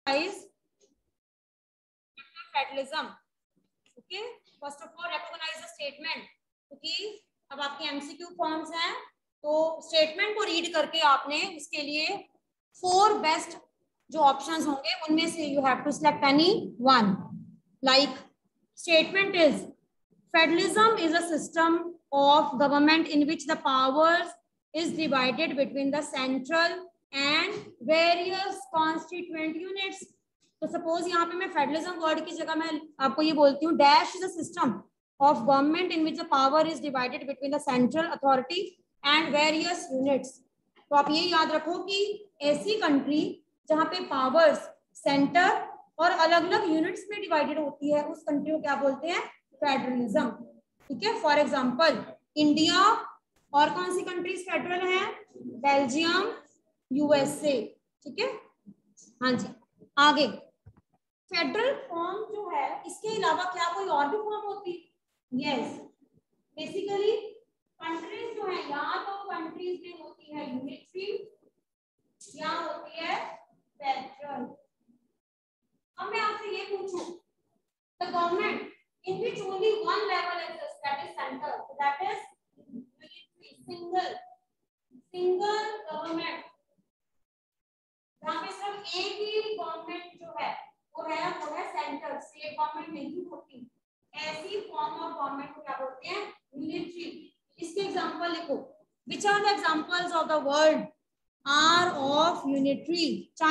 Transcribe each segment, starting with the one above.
Federalism. Okay, first of all recognise the statement, क्योंकि अब आपके एमसीक्यू फॉर्म्स हैं, तो स्टेटमेंट को रीड करके आपने इसके लिए 4 बेस्ट जो ऑप्शंस होंगे उनमें से you have to select any one. Like statement is federalism is a system of government in which the powers is divided between the central and various constituent units। तो suppose यहाँ पे मैं federalism word की जगह मैं आपको ये बोलती हूँ dash is a system of government in which the power is divided between the central authority and various units। तो आप ये याद रखो कि ऐसी कंट्री जहाँ पे पावर्स सेंटर और अलग अलग यूनिट्स में डिवाइडेड होती है उस कंट्री को क्या बोलते हैं? फेडरलिज्म। ठीक है, फॉर एग्जाम्पल इंडिया और कौन सी कंट्रीज फेडरल हैं? Belgium, USA. ठीक है, हाँ जी। आगे फेडरल फॉर्म जो है इसके अलावा क्या कोई और भी फॉर्म होती है? यस, बेसिकली कंट्रीज जो है या तो कंट्रीज में होती है यूनिटरी या होती है फेडरल। अब मैं आपसे ये पूछूं, the government in which only one level exists, that is center, so that is single government, जहाँ पे सिर्फ एक ही गवर्नमेंट जो है वो है सेंटर, स्टेट गवर्नमेंट नहीं होती। ऐसी फॉर्म ऑफ गवर्नमेंट को क्या बोलते हैं? यूनिटरी। इसके एग्जांपल लिखो, which are the examples of the world are of unitary?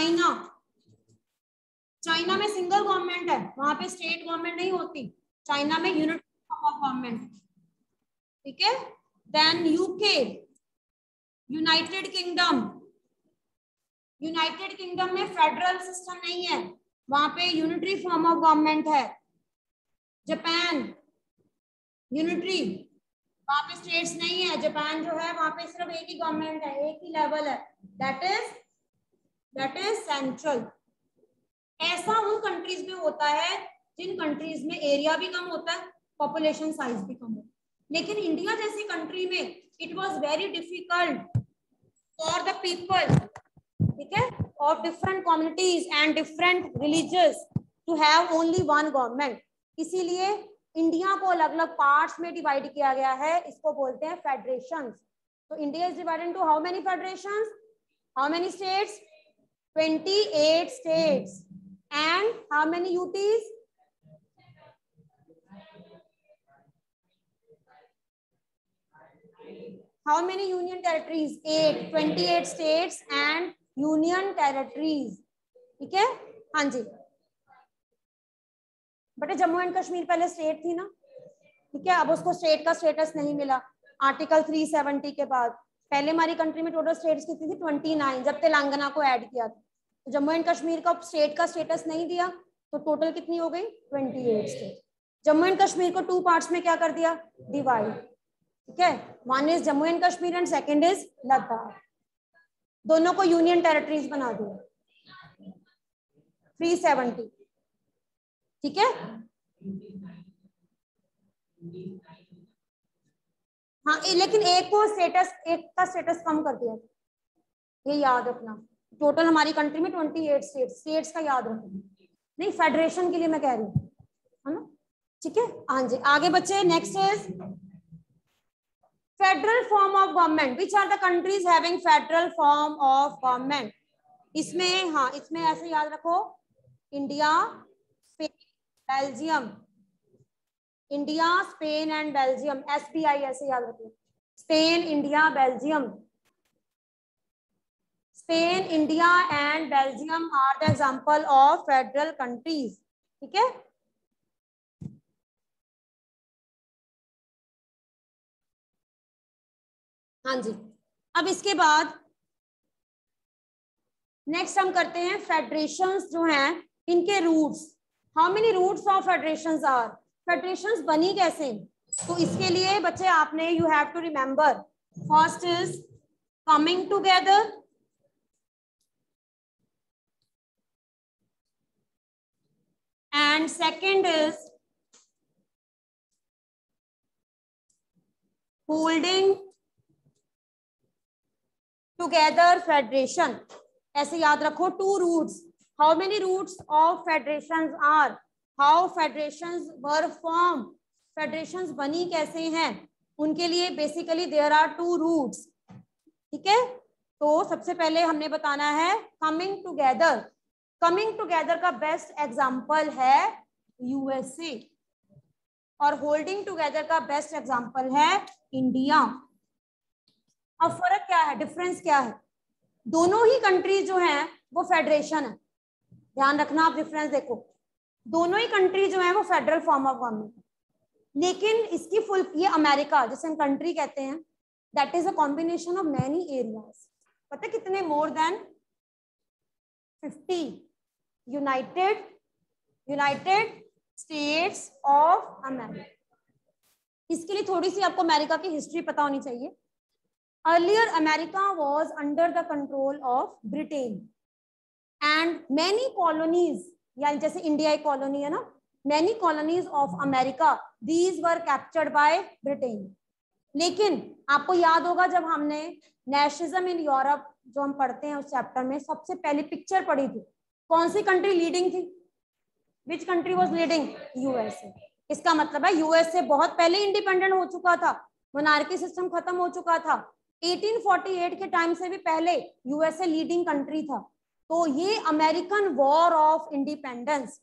China में सिंगल गवर्नमेंट है, वहां पे स्टेट गवर्नमेंट नहीं होती। चाइना में यूनिट ऑफ गवर्नमेंट। ठीक है, देन यूके, यूनाइटेड किंगडम में फेडरल सिस्टम नहीं है, वहां पे यूनिटरी फॉर्म ऑफ गवर्नमेंट है। जापान यूनिटरी, वहां पे स्टेट्स नहीं है। जापान जो है वहां पे सिर्फ एक ही गवर्नमेंट है, एक ही लेवल है, दैट इज सेंट्रल। ऐसा उन कंट्रीज में होता है जिन कंट्रीज में एरिया भी कम होता है, पॉपुलेशन साइज भी कम होता है। लेकिन इंडिया जैसी कंट्री में it was very difficult for the people, ठीक है, of different communities and different religious to have only one government. इसीलिए इंडिया को अलग अलग पार्ट्स में डिवाइड किया गया है, इसको बोलते हैं फेडरेशंस। तो India is divided into how many federations? How many states? 28 states. And how many UTs? How many union territories? 8. 28 states and union territories. ठीक है, हाँ जी। बटे जम्मू एंड कश्मीर पहले स्टेट थी ना, ठीक है, अब उसको स्टेट का स्टेटस नहीं मिला आर्टिकल 370 के बाद। पहले हमारी कंट्री में टोटल स्टेट्स कितनी थी? 29, जब तेलंगाना को ऐड किया था। तो जम्मू एंड कश्मीर का स्टेट का स्टेटस नहीं दिया तो टोटल कितनी हो गई? 28 स्टेट। जम्मू एंड कश्मीर को 2 पार्ट्स में क्या कर दिया? डिवाइड। ठीक है, one is Jammu and Kashmir and second is Ladakh. दोनों को यूनियन टेरिटरीज बना दिया 370। ठीक है, हाँ, लेकिन एक का स्टेटस कम कर दिया, ये याद रखना। टोटल हमारी कंट्री में 28 स्टेट्स का याद रखना, नहीं फेडरेशन के लिए मैं कह रही हूँ, है ना? ठीक है, हाँ जी। आगे बच्चे, next is federal form of government. Which are the countries having federal form of government? इसमें, हाँ, इसमें ऐसे याद रखो, India, Belgium, India, Spain and Belgium, SBI ऐसे याद रखो। Spain, India, Belgium. Spain, India and Belgium are the example of federal countries. ठीक है, हाँ जी। अब इसके बाद नेक्स्ट हम करते हैं फेडरेशंस जो हैं इनके roots. How many roots of federations are? Federations बनी कैसे? तो इसके लिए बच्चे आपने you have to remember, first is coming together, and second is holding together federation। ऐसे याद रखो, 2 roots, how many roots of federations are, how federations were form, federations बनी कैसे हैं, उनके लिए बेसिकली देयर आर 2 रूट्स। ठीक है, तो सबसे पहले हमने बताना है कमिंग टुगेदर। कमिंग टुगेदर का बेस्ट एग्जांपल है यूएसए और होल्डिंग टुगेदर का बेस्ट एग्जांपल है इंडिया। अब फर्क क्या है, डिफरेंस क्या है? दोनों ही कंट्रीज जो हैं वो फेडरेशन है, ध्यान रखना आप, डिफरेंस देखो, दोनों ही कंट्री जो है वो फेडरल फॉर्म ऑफ गवर्नमेंट है, लेकिन इसकी फुल, ये अमेरिका जिसे हम कंट्री कहते हैं, that is a combination of many areas. पता है कितने? More than 50 United States of America. इसके लिए थोड़ी सी आपको अमेरिका की हिस्ट्री पता होनी चाहिए। Earlier America was under the control of Britain and many colonies, यानी जैसे इंडिया एक कॉलोनी है ना, many colonies of America these were captured by Britain. लेकिन आपको याद होगा जब हमने नेशनलिज्म इन यूरोप जो हम पढ़ते हैं उस चैप्टर में सबसे पहले पिक्चर पढ़ी थी, कौन सी कंट्री लीडिंग थी? Which country was leading? USA. इसका मतलब है यूएसए बहुत पहले इंडिपेंडेंट हो चुका था, मोनार्की सिस्टम खत्म हो चुका था, 1848 के टाइम से भी पहले यूएसए लीडिंग कंट्री था। तो ये अमेरिकन वॉर ऑफ इंडिपेंडेंस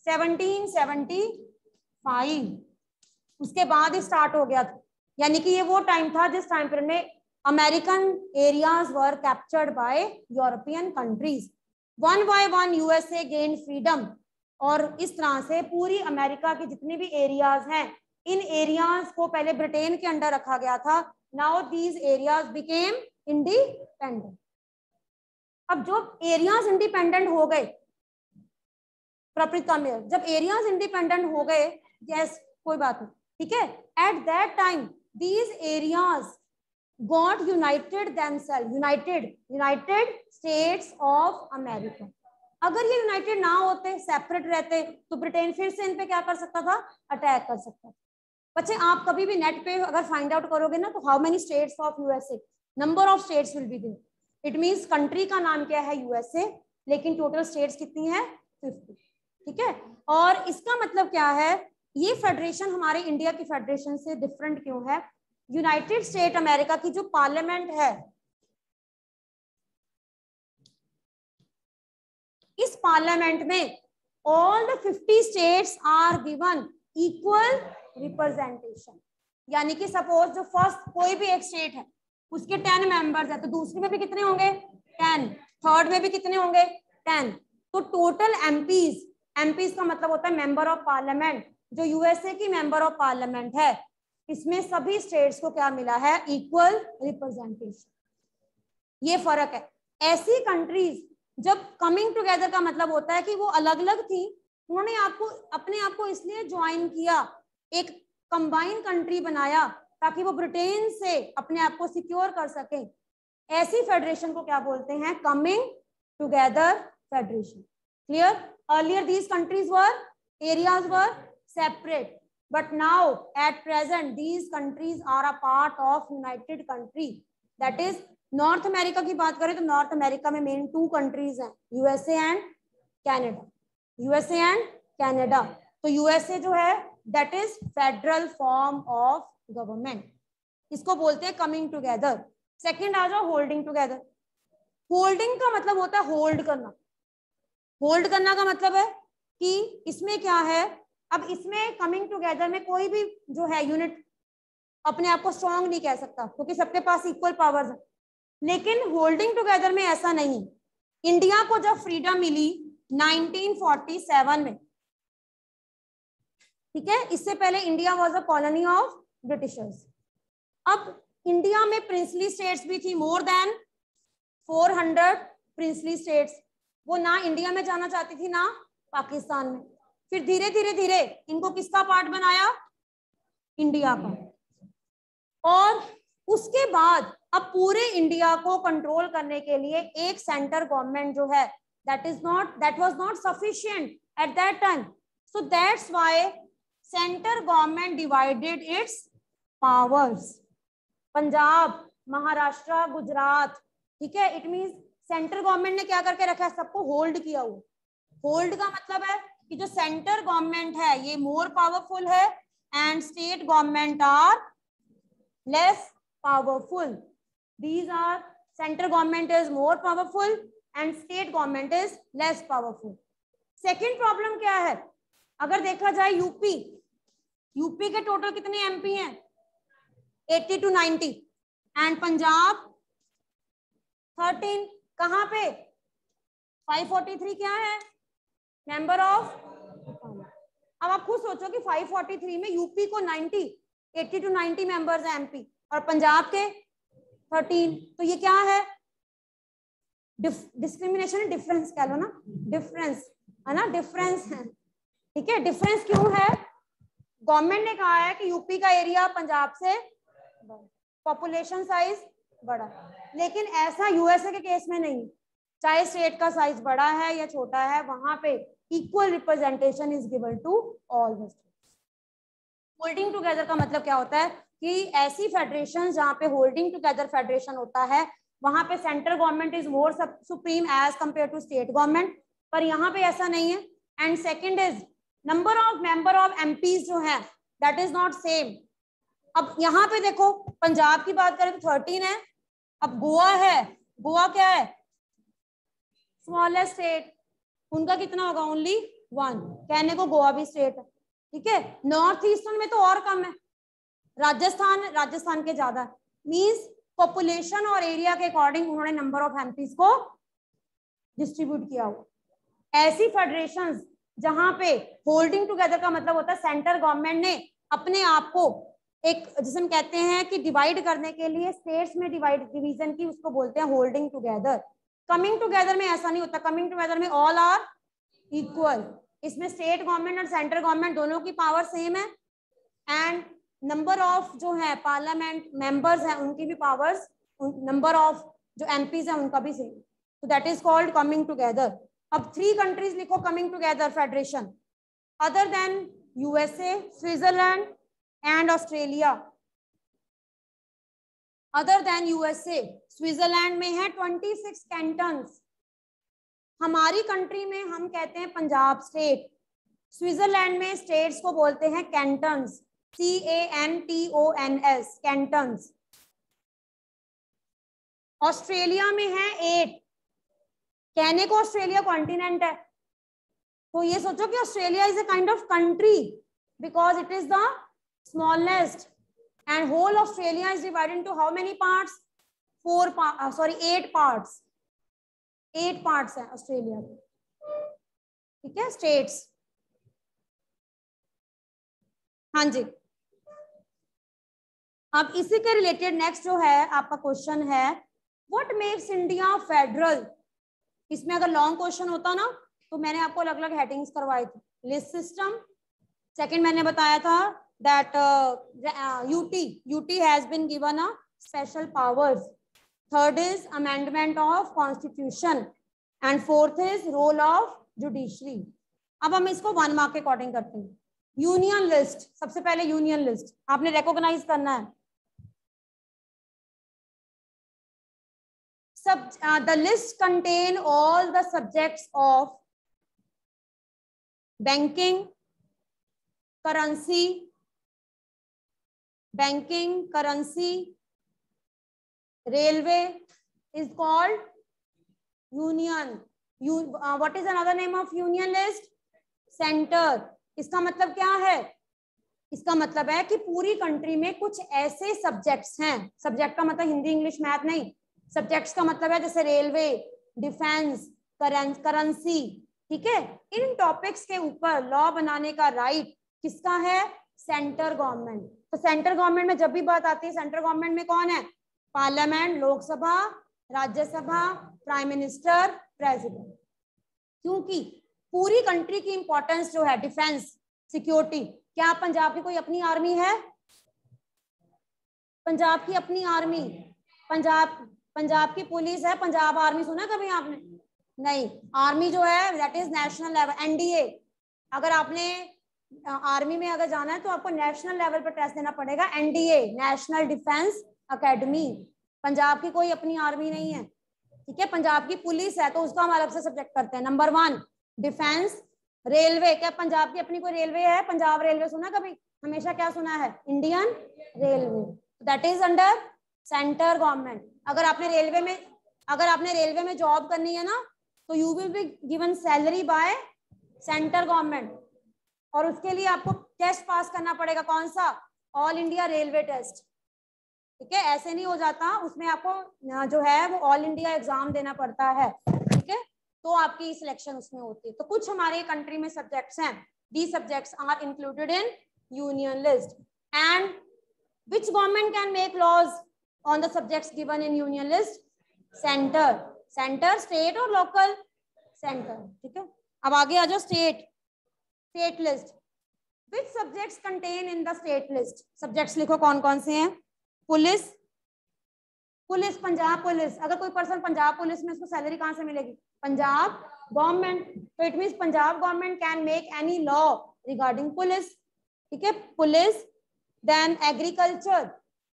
1775 उसके बाद ही स्टार्ट हो गया था, यानी कि ये वो टाइम था जिस टाइम पर में American areas were captured by European countries. One by one USA gain freedom, और इस तरह से पूरी अमेरिका के जितने भी एरियाज हैं, इन एरियाज को पहले ब्रिटेन के अंडर रखा गया था। Now these areas became independent. अब जो एरियाज इंडिपेंडेंट हो गए, प्रॉपर्टी में जब एरियाज इंडिपेंडेंट हो गए, यस कोई बात नहीं, ठीक है, at that time these areas got united themself, United States of America. अगर ये यूनाइटेड ना होते, सेपरेट रहते, तो ब्रिटेन फिर से इन पे क्या कर सकता था? अटैक कर सकता था। बच्चे आप कभी भी नेट पे अगर फाइंड आउट करोगे ना, तो how many states of USA, number of states will be there. It means country का नाम क्या है? यूएसए, लेकिन टोटल स्टेट्स कितनी है? 50। ठीक है, और इसका मतलब क्या है? ये फेडरेशन हमारे इंडिया की फेडरेशन से डिफरेंट क्यों है? यूनाइटेड स्टेट अमेरिका की जो पार्लियामेंट है, इस पार्लियामेंट में all the 50 states are given equal representation. यानी कि सपोज जो फर्स्ट कोई भी एक स्टेट है उसके 10 मेंबर्स है, तो दूसरे में भी कितने होंगे? 10, थर्ड में भी कितने होंगे? 10। तो टोटल एमपीज का मतलब होता है मेंबर ऑफ पार्लियामेंट। जो यूएसए की मेंबर ऑफ पार्लियामेंट है, इसमें सभी स्टेट्स को क्या मिला है? Equal representation. ये फर्क है। ऐसी कंट्रीज जब कमिंग टुगेदर का मतलब होता है कि वो अलग अलग थी, उन्होंने अपने आप को इसलिए ज्वाइन किया, एक कंबाइन कंट्री बनाया, ताकि वो ब्रिटेन से अपने आप को सिक्योर कर सके। ऐसी फेडरेशन को क्या बोलते हैं? Coming together federation. Clear? Earlier these countries were, areas were separate, but now at present these countries are a part of united country. That is North America की बात करें तो नॉर्थ अमेरिका में मेन 2 कंट्रीज हैं, USA and Canada. USA and Canada. तो USA जो है that is federal form of government, इसको बोलते हैं कमिंग टुगेदर। सेकंड आ जाओ होल्डिंग टुगेदर। होल्डिंग का मतलब होता है होल्ड करना। होल्ड करना का मतलब है कि इसमें क्या है, अब इसमें कमिंग टुगेदर में कोई भी जो है यूनिट अपने आप को स्ट्रॉन्ग नहीं कह सकता, क्योंकि सबके पास इक्वल पावर्स है। लेकिन होल्डिंग टुगेदर में ऐसा नहीं। इंडिया को जब फ्रीडम मिली 1947 में, ठीक है, इससे पहले India was a colony of Britishers. अब इंडिया में प्रिंसली स्टेट्स भी थी, मोर देन 400 प्रिंसली स्टेट्स। वो ना इंडिया में जाना चाहती थी ना पाकिस्तान में। फिर धीरे धीरे इनको किसका पार्ट बनाया? इंडिया का। और उसके बाद अब पूरे इंडिया को कंट्रोल करने के लिए एक सेंटर गवर्नमेंट जो है, that was not sufficient at that time, so that's why center government divided its powers. Punjab, Maharashtra, Gujarat, ठीक है, इट मींस सेंट्रल गवर्नमेंट ने क्या करके रखा है? सबको होल्ड किया हुआ। होल्ड का मतलब है कि जो सेंटर गवर्नमेंट है ये मोर पावरफुल है and state government are less powerful. These are central government is more powerful and state government is less powerful. Second problem क्या है? अगर देखा जाए यूपी के टोटल कितने एमपी हैं? 80 to 90 एंड पंजाब 13. कहाँ पे? 543 क्या है? Member of. अब आप खुद सोचो कि 543 में यूपी को 80 to 90 मेंबर्स हैं एमपी और पंजाब के 13. तो ये क्या है? डिस्क्रिमिनेशन, डिफरेंस कह लो ना, डिफरेंस है ना, डिफरेंस है. ठीक है, डिफरेंस क्यों है? गवर्नमेंट ने कहा है कि यूपी का एरिया पंजाब से पॉपुलेशन साइज बड़ा, लेकिन ऐसा यूएसए के केस में नहीं. चाहे स्टेट का साइज बड़ा है या छोटा है, वहां पे equal representation is given to all the states. Holding together का मतलब क्या होता है कि ऐसी फेडरेशन जहां पे होल्डिंग टुगेदर फेडरेशन होता है वहां पे central government is more supreme as compare to state government, पर यहाँ पे ऐसा नहीं है. And second is number of member of MPs जो है दैट इज नॉट सेम. अब यहाँ पे देखो पंजाब की बात करें तो 13 है. अब गोवा है, गोवा क्या है? स्मॉलेस्ट स्टेट, उनका कितना होगा? ओनली 1. कहने को गोवा भी स्टेट है. ठीक है, नॉर्थ ईस्टर्न में तो और कम है. राजस्थान के ज्यादा है. मींस पॉपुलेशन और एरिया के अकॉर्डिंग उन्होंने नंबर ऑफ एमपीज को डिस्ट्रीब्यूट किया हुआ. ऐसी फेडरेशंस जहां पे होल्डिंग टुगेदर का मतलब होता है सेंट्रल गवर्नमेंट ने अपने आप को एक, जिसे हम कहते हैं कि डिवाइड करने के लिए स्टेट्स में डिवीजन की, उसको बोलते हैं होल्डिंग टुगेदर. कमिंग टुगेदर में ऐसा नहीं होता. कमिंग टुगेदर में ऑल आर इक्वल. इसमें स्टेट गवर्नमेंट और सेंट्रल गवर्नमेंट दोनों की पावर सेम है एंड नंबर ऑफ जो है पार्लियामेंट मेंबर्स हैं उनकी भी पावर्स, नंबर ऑफ जो एमपीज हैं उनका भी सेम. तो that is called coming together. अब 3 कंट्रीज लिखो coming together federation other than USA, Switzerland and Australia. Other than USA, Switzerland में है 26 कैंटन्स. हमारी कंट्री में हम कहते हैं पंजाब स्टेट. स्विट्जरलैंड में स्टेट्स को बोलते हैं कैंटन्स, CANTONS, कैंटन्स. ऑस्ट्रेलिया में है 8. कहने को ऑस्ट्रेलिया कॉन्टिनेंट है, तो ये सोचो कि Australia is a kind of country because it is the smallest and whole Australia is divided into how many parts? 8 parts. 8 parts हैं ऑस्ट्रेलिया के. ठीक है, स्टेट्स. हाँ जी. अब इसी के रिलेटेड नेक्स्ट जो है आपका क्वेश्चन है व्हाट मेक्स इंडिया फेडरल. इसमें अगर लॉन्ग क्वेश्चन होता ना तो मैंने आपको अलग अलग हेडिंग्स करवाई थी. List system. सेकंड मैंने बताया था that UT has been given a special powers. Third is amendment of constitution and fourth is role of judiciary. अब हम इसको 1 मार्क के अकॉर्डिंग करते हैं. Union list. सबसे पहले यूनियन लिस्ट आपने रिकॉग्नाइज करना है. The list contain all the subjects of banking, currency, railway is called union. What is another name of union list? Center. इसका मतलब क्या है? इसका मतलब है कि पूरी कंट्री में कुछ ऐसे सब्जेक्ट्स हैं. सब्जेक्ट का मतलब हिंदी इंग्लिश मैथ नहीं. सब्जेक्ट्स का मतलब है जैसे रेलवे, डिफेंस, करेंसी. ठीक है, इन टॉपिक्स के ऊपर लॉ बनाने का राइट किसका है? Central government. तो सेंट्रल गवर्नमेंट में जब भी बात आती है, सेंट्रल गवर्नमेंट में कौन है? Parliament, Lok Sabha, Rajya Sabha, prime minister, president. क्योंकि पूरी कंट्री की इंपॉर्टेंस जो है डिफेंस, सिक्योरिटी. क्या पंजाब की कोई अपनी आर्मी है? पंजाब की अपनी आर्मी, पंजाब की पुलिस है. पंजाब आर्मी सुना कभी आपने? नहीं. आर्मी जो है that is national level, NDA. अगर आपने आर्मी में अगर जाना है तो आपको नेशनल लेवल पर टेस्ट देना पड़ेगा. NDA, national defence academy. Punjab की कोई अपनी आर्मी नहीं है. ठीक है, पंजाब की पुलिस है तो उसका हम अलग से सब्जेक्ट करते हैं. नंबर 1 डिफेंस, रेलवे, क्या पंजाब की अपनी कोई रेलवे है? पंजाब रेलवे सुना कभी? हमेशा क्या सुना है? Indian railway, that is under centre government. अगर आपने रेलवे में जॉब करनी है ना, तो you will be given salary by centre government, और उसके लिए आपको टेस्ट पास करना पड़ेगा। कौन सा? All India railway test. ठीक है, ऐसे नहीं हो जाता, उसमें आपको जो है वो ऑल इंडिया एग्जाम देना पड़ता है। ठीक है, तो आपकी सिलेक्शन उसमें होती है। तो कुछ हमारे कंट्री में सब्जेक्ट्स हैं, these subjects are included in union list, and which government can make laws on the subjects given in union list? Centre, state और लोकल, सेंटर। ठीक है, अब आगे आ जाओ, state list. Which subjects contain in the state list? Subjects लिखो कौन कौन से हैं। Police, Punjab police. अगर कोई पर्सन पंजाब पुलिस में, उसको सैलरी कहां से मिलेगी? पंजाब गवर्नमेंट। तो it means Punjab government can make any law regarding police. ठीक है, पुलिस। देन एग्रीकल्चर,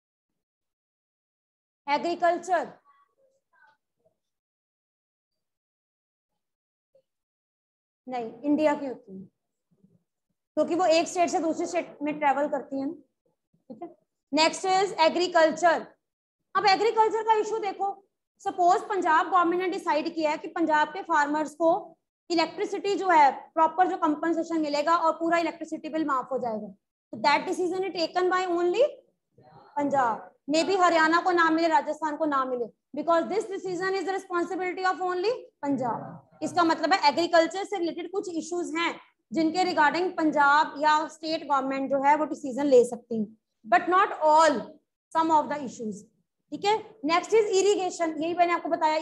नहीं, इंडिया की होती है, क्योंकि वो एक स्टेट से दूसरी स्टेट में ट्रेवल करती है। ठीक है, नेक्स्ट इज एग्रीकल्चर। अब एग्रीकल्चर का इशू देखो, सपोज पंजाब गवर्नमेंट ने डिसाइड किया है कि पंजाब के फार्मर्स को इलेक्ट्रिसिटी जो है प्रॉपर जो कंपनसेशन मिलेगा और पूरा इलेक्ट्रिसिटी बिल माफ हो जाएगा, तो that decision is taken by only Punjab. May be Haryana को ना मिले, राजस्थान को ना मिले, because this decision is the responsibility of only Punjab. इसका मतलब है एग्रीकल्चर से रिलेटेड कुछ इश्यूज हैं जिनके रिगार्डिंग पंजाब या स्टेट गवर्नमेंट जो है वो डिसीजन ले सकती है, but not all, some of the issues. ठीक है, नेक्स्ट इज इरिगेशन। यही मैंने आपको बताया,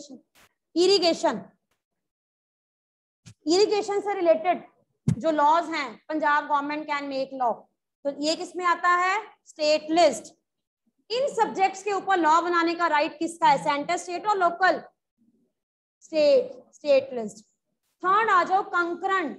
इरिगेशन से रिलेटेड जो लॉज हैं, Punjab government can make law. तो ये किसमें आता है? State list. इन सब्जेक्ट्स के ऊपर लॉ बनाने का राइट किसका है? सेंटर, स्टेट और लोकल? State list. थर्ड आ जाओ, कंकरेंट।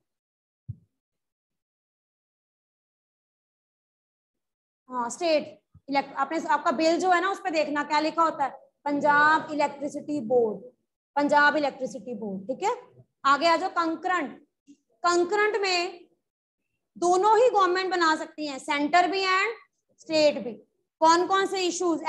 हाँ, स्टेट आपने आपका बिल जो है ना, उस पर देखना क्या लिखा होता है, Punjab electricity board, Punjab electricity board. ठीक है, आगे आ जाओ, कंकरेंट में दोनों ही गवर्नमेंट बना सकती हैं, सेंटर भी एंड स्टेट भी। कौन कौन से इश्यूज?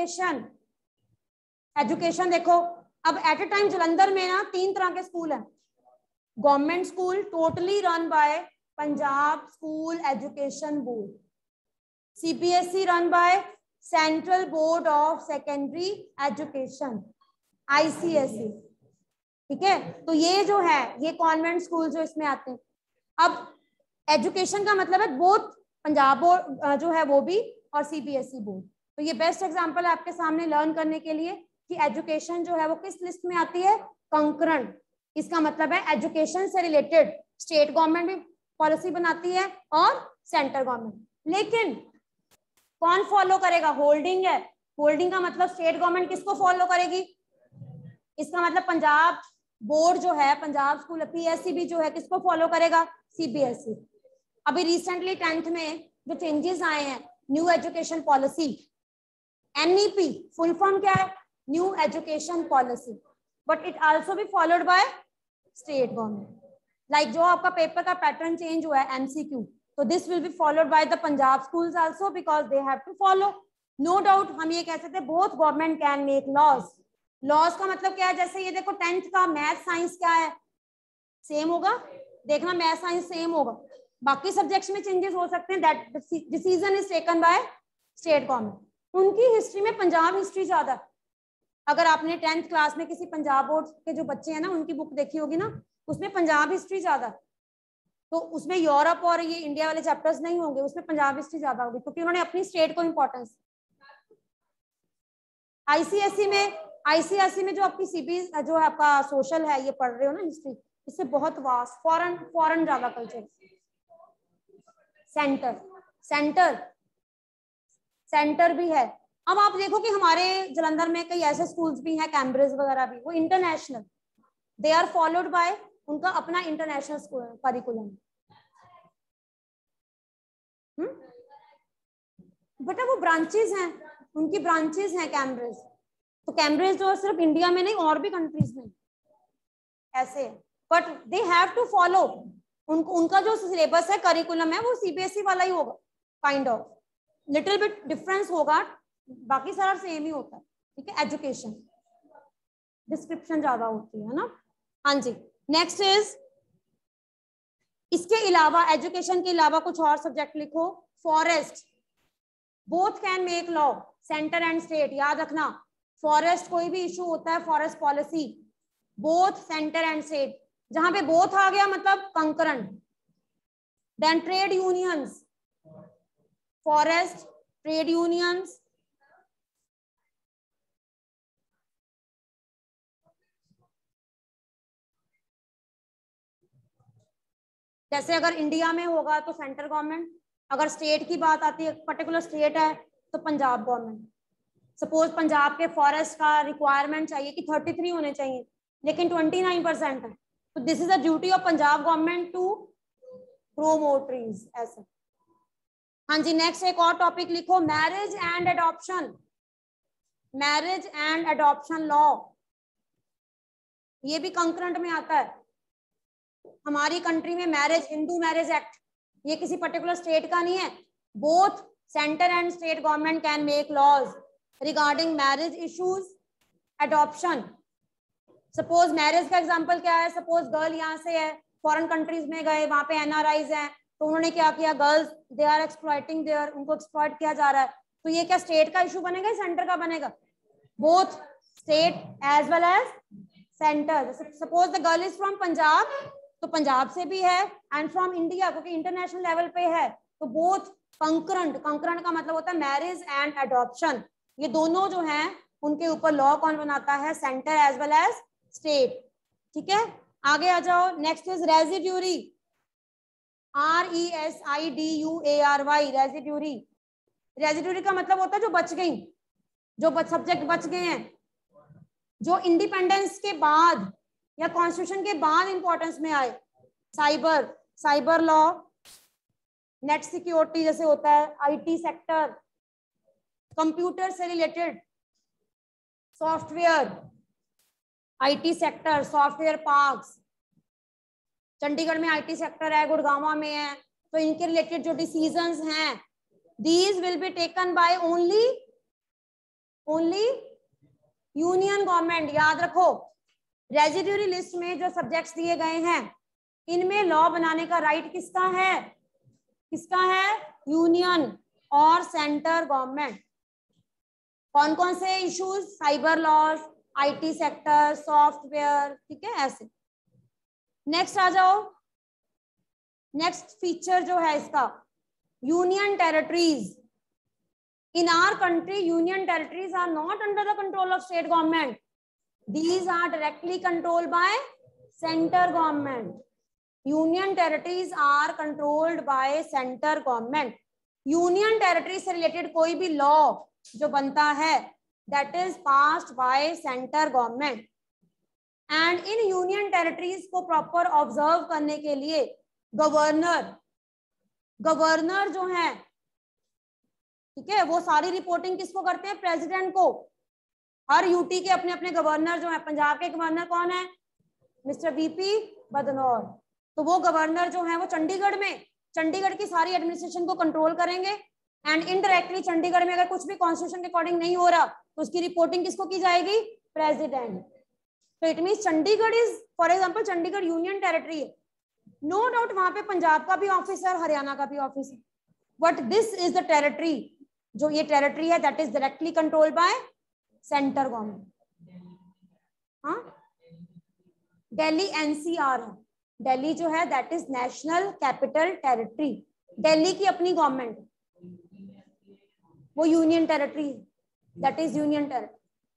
एजुकेशन देखो, अब एट ए टाइम जलंधर में ना 3 तरह के स्कूल हैं। Government school totally run by Punjab school education board, CBSE run by central board of secondary education, ICSE। ठीक है, तो ये जो है ये कॉन्वेंट स्कूल जो इसमें आते हैं। अब एजुकेशन का मतलब है बोथ पंजाब बोर्ड जो है वो भी और CBSE बोर्ड। तो ये बेस्ट एग्जांपल है आपके सामने लर्न करने के लिए कि एजुकेशन जो है वो किस लिस्ट में आती है? कंकरेंट। इसका मतलब है एजुकेशन से रिलेटेड स्टेट गवर्नमेंट भी पॉलिसी बनाती है और सेंटर गवर्नमेंट। लेकिन कौन फॉलो करेगा? होल्डिंग है। होल्डिंग का मतलब स्टेट गवर्नमेंट किसको फॉलो करेगी? इसका मतलब पंजाब बोर्ड जो है, पंजाब स्कूल PSE जो है किसको फॉलो करेगा? CBSE। अभी रिसेंटली 10th में जो चेंजेस आए हैं, new education policy, NEP full form क्या है? New education policy, but it also be followed by state government. Like जो आपका पेपर का पैटर्न चेंज हुआ है MCQ, तो this will be followed by the Punjab schools also, because they have to follow. No doubt हम ये कह सकते हैं both government can make laws. Laws का मतलब क्या है? जैसे ये देखो 10th का मैथ साइंस क्या है? सेम होगा, देखना मैथ साइंस सेम होगा, बाकी सब्जेक्ट्स में चेंजेस हो सकते हैं, that decision is taken by state government. उनकी हिस्ट्री में पंजाब हिस्ट्री ज्यादा। अगर आपने 10th क्लास में किसी पंजाब बोर्ड के जो बच्चे हैं ना उनकी बुक देखी होगी ना, उसमें पंजाब हिस्ट्री ज्यादा, तो उसमें यूरोप और ये इंडिया वाले चैप्टर्स नहीं होंगे, उसमें पंजाब हिस्ट्री ज्यादा होगी, क्योंकि उन्होंने अपनी स्टेट को इंपॉर्टेंस। आईसीएसई में जो आपकी सीबी जो है आपका सोशल है, ये पढ़ रहे हो ना हिस्ट्री, इससे बहुत वास्ट फॉरेन ज्यादा कल्चर। सेंटर भी है। अब आप देखो कि हमारे जलंधर में कई ऐसे स्कूल्स भी हैं, कैम्ब्रिज वगैरह भी, वो international, they are followed by, उनका अपना इंटरनेशनल करिकुलम। बेटा वो ब्रांचेस हैं, उनकी ब्रांचेस हैं कैम्ब्रिज। तो कैम्ब्रिज जो सिर्फ इंडिया में नहीं और भी कंट्रीज में ऐसे है। But they have to follow, उनका जो सिलेबस है, करिकुलम है, वो सीबीएसई वाला ही होगा, kind of little bit difference होगा, बाकी सारा सेम ही होता है, ठीक है। एजुकेशन डिस्क्रिप्शन ज्यादा होती है ना। हाँ जी, नेक्स्ट इज, इसके अलावा एजुकेशन के अलावा कुछ और सब्जेक्ट लिखो। Forest, both can make law, centre and state, याद रखना। फॉरेस्ट कोई भी इशू होता है, forest policy, both centre and state, जहां पे बोथ आ गया मतलब concurrent. Then trade unions, forest, trade unions, जैसे अगर इंडिया में होगा तो सेंट्रल गवर्नमेंट, अगर स्टेट की बात आती है, पर्टिकुलर स्टेट है तो पंजाब गवर्नमेंट। सपोज पंजाब के फॉरेस्ट का रिक्वायरमेंट चाहिए कि 33 होने चाहिए, लेकिन 29% है, तो this is the duty of Punjab government to grow more trees, ऐसे। हाँ जी, नेक्स्ट एक और टॉपिक लिखो, marriage and adoption, marriage and adoption law, ये भी कंकरेंट में आता है। हमारी कंट्री में मैरिज, हिंदू मैरिज एक्ट, ये किसी पर्टिकुलर स्टेट का नहीं है, both centre and state government can make laws regarding marriage issues, adoption. Suppose marriage का एग्जांपल क्या है, सपोज गर्ल यहाँ से है, फॉरेन कंट्रीज में गए, वहां पे एनआरआईज हैं, तो उन्होंने क्या किया, girls they are exploiting there, उनको एक्सप्लॉइट किया जा रहा है, तो ये क्या स्टेट का इशू बनेगा, सेंटर का बनेगा? Both state as well as centre. Suppose the girl is from Punjab, तो पंजाब से भी है, एंड फ्रॉम इंडिया, क्योंकि इंटरनेशनल लेवल पे है, तो बोथ कंकरेंट, कंकरेंट का मतलब होता है मैरिज एंड एडॉप्शन, ये दोनों जो हैं उनके ऊपर लॉ कौन बनाता है, centre as well as state, ठीक है। आगे आ जाओ, next is residuary, RESIDUARY, residuary. Residuary का मतलब होता है जो बच गई, जो सब्जेक्ट बच गए हैं, जो इंडिपेंडेंस के बाद या कॉन्स्टिट्यूशन के बाद इंपॉर्टेंस में आए। Cyber, cyber law, net security जैसे होता है, IT सेक्टर, कंप्यूटर से related software, IT sector, software parks, Chandigarh में IT सेक्टर है, गुड़गांव में है, तो इनके रिलेटेड जो डिसीजंस हैं, these will be taken by only union government. याद रखो, रेजिड्यूरी लिस्ट में जो सब्जेक्ट्स दिए गए हैं, इनमें लॉ बनाने का राइट किसका है, किसका है, यूनियन और सेंटर गवर्नमेंट। कौन कौन से issues, cyber laws, IT sector, software, ठीक है, ऐसे। नेक्स्ट आ जाओ, नेक्स्ट फीचर जो है इसका, union territories. In our country, union territories are not under the control of state government. These are directly controlled by center government. Union territories are controlled by center government. Union territories से related कोई भी law जो बनता है, that is passed by center government. And in union territories को proper observe करने के लिए गवर्नर जो है, ठीक है, वो सारी रिपोर्टिंग किसको करते हैं, प्रेसिडेंट को। हर यूटी के अपने अपने गवर्नर जो है, पंजाब के गवर्नर कौन है, मिस्टर VP बदनौर, तो वो गवर्नर जो है वो चंडीगढ़ की सारी एडमिनिस्ट्रेशन को कंट्रोल करेंगे। एंड इनडायरेक्टली चंडीगढ़ में अगर कुछ भी कॉन्स्टिट्यूशन के अकॉर्डिंग नहीं हो रहा, तो उसकी रिपोर्टिंग किसको की जाएगी, प्रेसिडेंट। तो it mean Chandigarh is, for example Chandigarh union territory है, नो डाउट वहां पे पंजाब का भी ऑफिस है, हरियाणा का भी ऑफिस है, but this is the territory, जो ये टेरिटरी है, that is directly controlled by centre government. हाँ, दिल्ली NCR है, दिल्ली जो है that is national capital territory, Delhi की अपनी गवर्नमेंट, वो union territory, that is union territory.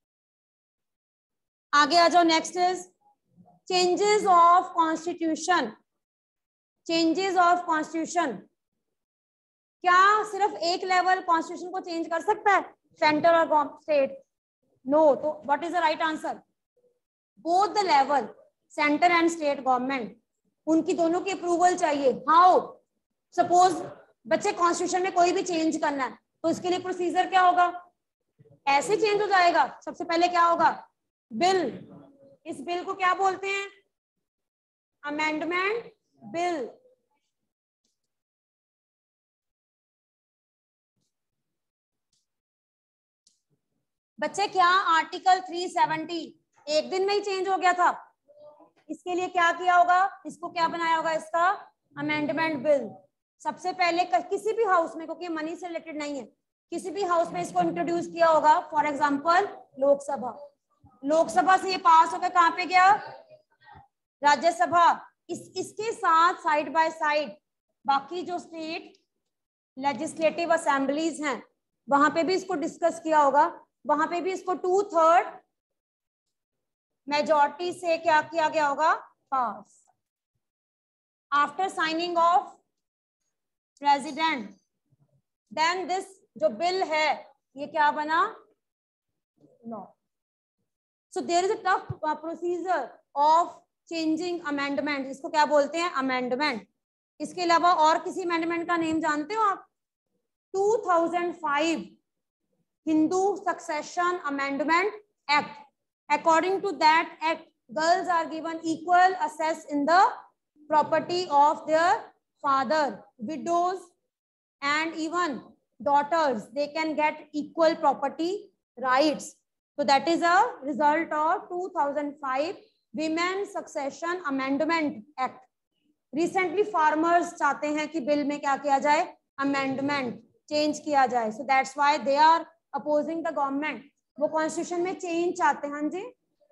आगे आ जाओ, next is changes of constitution. Changes of constitution, क्या सिर्फ एक लेवल कॉन्स्टिट्यूशन को चेंज कर सकता है, सेंटर और स्टेट? नो। तो what is the right answer, both the level, centre and state government, उनकी दोनों की अप्रूवल चाहिए। हाउ, सपोज बच्चे कॉन्स्टिट्यूशन में कोई भी चेंज करना है, तो इसके लिए प्रोसीजर क्या होगा, ऐसे चेंज हो जाएगा? सबसे पहले क्या होगा, बिल। इस बिल को क्या बोलते हैं, अमेंडमेंट बिल। बच्चे क्या आर्टिकल 370 एक दिन में ही चेंज हो गया था? इसके लिए क्या किया होगा, इसको क्या बनाया होगा, इसका अमेंडमेंट बिल। सबसे पहले किसी भी हाउस में, क्योंकि मनी से रिलेटेड नहीं है, किसी भी हाउस में इसको इंट्रोड्यूस किया होगा। फॉर एग्जांपल लोकसभा, लोकसभा से ये पास होकर कहां पे गया, राज्यसभा। इसके साथ साइड बाय साइड बाकी जो स्टेट लेजिस्लेटिव असेंबलीज हैं वहां पे भी इसको डिस्कस किया होगा, वहां पे भी इसको 2/3 मेजॉरिटी से क्या किया गया होगा, pass. After signing of president, then this जो बिल है ये क्या बना, law. So there is a tough procedure of changing amendment, इसको क्या बोलते हैं, अमेंडमेंट। इसके अलावा और किसी अमेंडमेंट का नेम जानते हो आप? 2005 Hindu succession amendment act. According to that act, girls are given equal access in the property of their father, widows and even daughters, they can get equal property rights. So that is a result of 2005 Women Succession Amendment Act. Recently farmers चाहते हैं कि bill में क्या किया जाए, amendment change किया जाए। So that's why they are opposing the government. वो कॉन्स्टिट्यूशन में चेंज चाहते हैं। हाँ जी,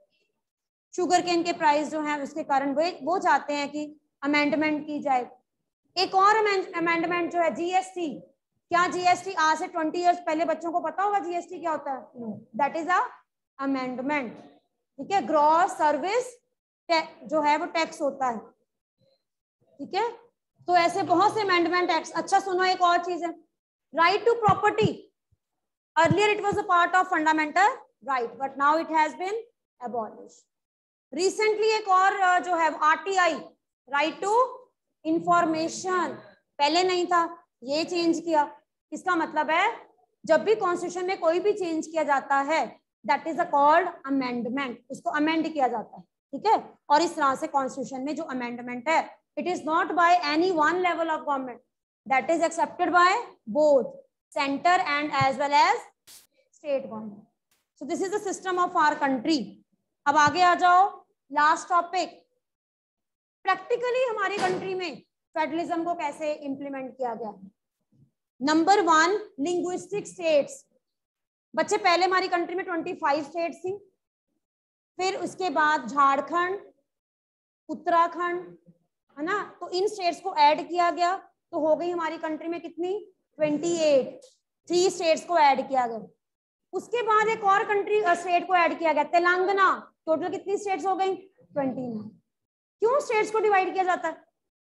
शुगर केन के प्राइस जो है उसके कारण वो चाहते हैं कि अमेंडमेंट की जाए। एक और अमेंडमेंट जो है जीएसटी। क्या जीएसटी आज से 20 इयर्स पहले बच्चों को पता होगा जीएसटी क्या होता है? That is a amendment. ठीक है, ग्रॉस सर्विस जो है वो टैक्स होता है। ठीक है, तो ऐसे बहुत से अमेंडमेंट एक्ट। अच्छा सुनो, एक और चीज है, right to property. Earlier it was a part of fundamental right, but now it has been abolished. Recently एक और जो है आरटीआई, राइट टू इंफॉर्मेशन, पहले नहीं था, ये चेंज किया। इसका मतलब है जब भी कॉन्स्टिट्यूशन में कोई भी चेंज किया जाता है, that is a called amendment, उसको अमेंड किया जाता है। ठीक है, और इस तरह से कॉन्स्टिट्यूशन में जो अमेंडमेंट है, it is not by any one level of government, that is accepted by both centre and as well as state government. So this is the system of our country. अब आगे आ जाओ, last topic, practically हमारी country में federalism को कैसे implement किया गया। Number 1, linguistic states. बच्चे पहले हमारी कंट्री में 25 स्टेट्स थी, फिर उसके बाद झारखंड, उत्तराखंड, है ना, तो इन स्टेट्स को ऐड किया गया, तो हो गई हमारी कंट्री में कितनी, 28। 3 स्टेट्स को ऐड किया गया। उसके बाद एक और कंट्री स्टेट को ऐड किया गया, तेलंगाना। टोटल कितनी स्टेट्स हो गई, 29। क्यों स्टेट्स को डिवाइड किया जाता है?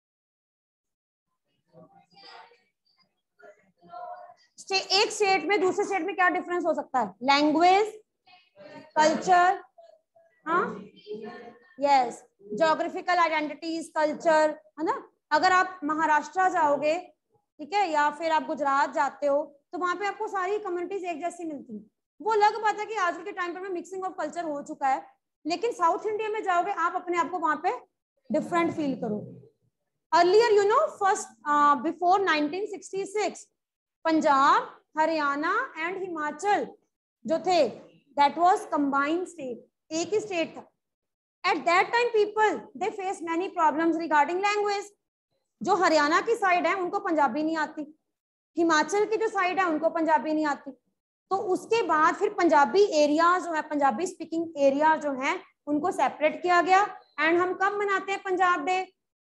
एक स्टेट में दूसरे स्टेट में क्या डिफरेंस हो सकता है, लैंग्वेज, कल्चर, हाँ, यस, ज्योग्राफिकल आइडेंटिटीज, कल्चर, है ना। अगर आप महाराष्ट्र जाओगे, ठीक है, या फिर आप गुजरात जाते हो, तो वहां पे आपको सारी कम्युनिटीज एक जैसी मिलती है। वो अलग बात है कि आज के टाइम पर मिक्सिंग ऑफ कल्चर हो चुका है, लेकिन साउथ इंडिया में जाओगे आप अपने आप को वहां पे डिफरेंट फील करोगे। Earlier you know, first before 1966 Punjab, Haryana and Himachal जो थे, दैट वाज कंबाइंड स्टेट, एक ही स्टेट था। At that time people they face many problems regarding language. जो हरियाणा की साइड है उनको पंजाबी नहीं आती, हिमाचल की जो साइड है उनको पंजाबी नहीं आती। तो उसके बाद फिर पंजाबी एरिया जो है, पंजाबी स्पीकिंग एरिया जो है, उनको सेपरेट किया गया। एंड हम कब मनाते हैं पंजाब डे?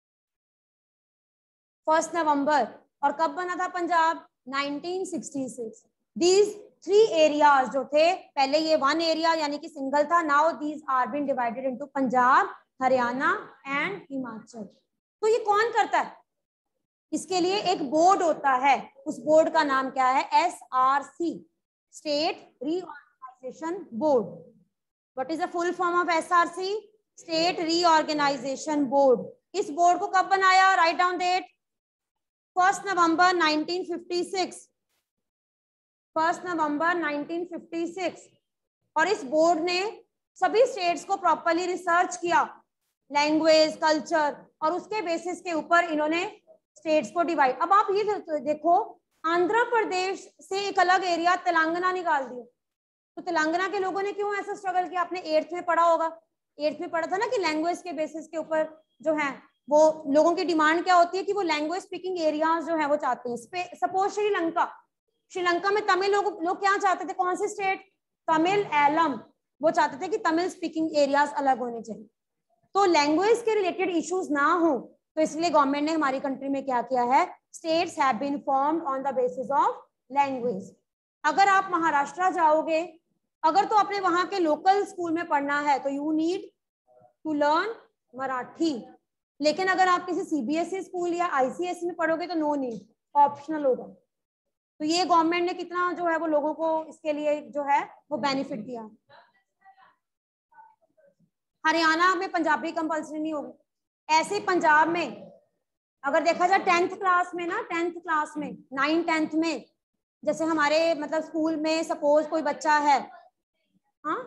1 नवंबर। और कब बना था पंजाब? 1966। These 3 एरियाज जो थे, पहले ये 1 एरिया यानी कि सिंगल था, now these are been divided into Punjab, Haryana and Himachal. तो ये कौन करता है? इसके लिए एक बोर्ड होता है, उस बोर्ड का नाम क्या है? SRC, state reorganisation board. What is the full form of SRC? State reorganisation board. इस बोर्ड को कब बनाया? Right down date, 1 November 1956, 1 November 1956। और इस बोर्ड ने सभी स्टेट्स को प्रॉपर्ली रिसर्च किया लैंग्वेज, कल्चर, और उसके बेसिस के ऊपर इन्होंने स्टेट्स को डिवाइड। अब आप ये देखो, आंध्र प्रदेश से एक अलग एरिया तेलंगाना निकाल दिया, तो तेलंगाना के लोगों ने क्यों ऐसा स्ट्रगल किया? आपने 8th में पढ़ा होगा, 8th में पढ़ा था ना कि लैंग्वेज के बेसिस के ऊपर जो है वो लोगों की डिमांड क्या होती है कि वो लैंग्वेज स्पीकिंग एरियाज जो है वो चाहते हैं। सपोज श्रीलंका में तमिल लोग क्या चाहते थे? कौन सी स्टेट? तमिल एलम, वो चाहते थे कि तमिल स्पीकिंग एरियाज अलग होने चाहिए। तो लैंग्वेज के रिलेटेड इश्यूज ना हो, तो इसलिए गवर्नमेंट ने हमारी कंट्री में क्या किया है? States have been formed on the basis of language. अगर आप महाराष्ट्र जाओगे, अगर तो अपने वहां के लोकल स्कूल में पढ़ना है तो you need to learn Marathi, लेकिन अगर आप किसी सीबीएसई स्कूल या आईसीएसई में पढ़ोगे तो नो नीड, ऑप्शनल होगा। तो ये गवर्नमेंट ने कितना जो है वो लोगों को इसके लिए जो है वो बेनिफिट दिया। हरियाणा में पंजाबी कंपल्सरी नहीं होगी। ऐसे पंजाब में अगर देखा जाए 10th क्लास में ना, 10th क्लास में 9 10th में, जैसे हमारे मतलब स्कूल में सपोज कोई बच्चा है, हाँ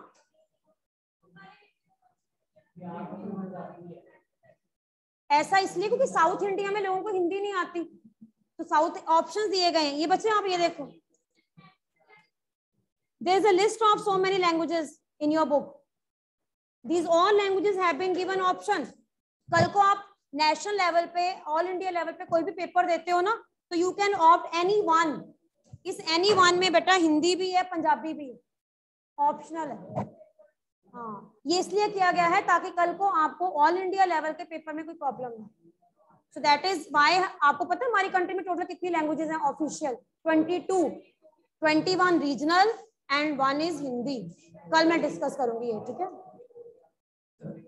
ऐसा इसलिए क्योंकि साउथ इंडिया में लोगों को हिंदी नहीं आती, तो साउथ ऑप्शंस दिए गए हैं। ये बच्चे आप ये देखो, there is a list of so many languages in your book. These all languages have been given option. कल को आप नेशनल लेवल पे, ऑल इंडिया लेवल पे कोई भी पेपर देते हो ना, तो you can opt any one. इस एनी वन में बेटा हिंदी भी है, पंजाबी भी है, ऑप्शनल है। हाँ, ये इसलिए किया गया है ताकि कल को आपको ऑल इंडिया लेवल के पेपर में कोई प्रॉब्लम ना। So that is why. आपको पता है हमारी कंट्री में टोटल कितनी लैंग्वेजेस हैं official? 22, 21 regional and 1 is Hindi. कल मैं डिस्कस करूंगी ये, ठीक है।